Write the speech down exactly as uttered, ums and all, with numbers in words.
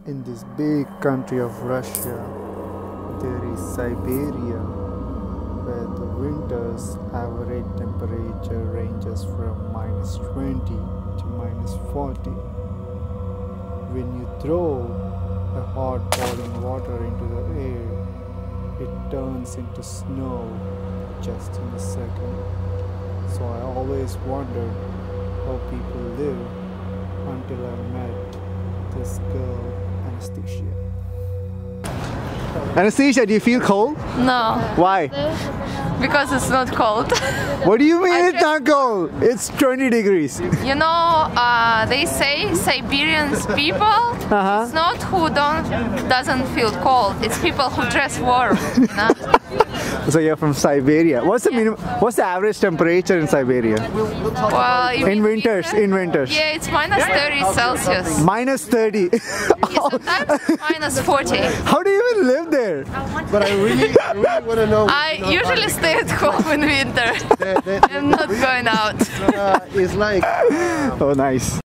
In this big country of Russia, there is Siberia, where the winter's average temperature ranges from minus twenty to minus forty. When you throw a hot boiling water into the air, it turns into snow just in a second. So I always wondered how people live until I met this girl, Anesthesia. Anesthesia, do you feel cold? No. Why? Because it's not cold. What do you mean I it's not cold? It's twenty degrees. You know, uh, they say Siberians people, Uh-huh. it's not who don't doesn't feel cold. It's people who dress warm. You know? So you're from Siberia. What's the minimum? What's the average temperature in Siberia? Well, you In mean winters, winter? in winters. Yeah, it's minus thirty Celsius. Minus thirty. Yeah, sometimes minus forty. How do you even live there? But I really, I really want to know. I usually stay at home in winter. That, that, I'm not going out. uh, it's like. Oh, nice.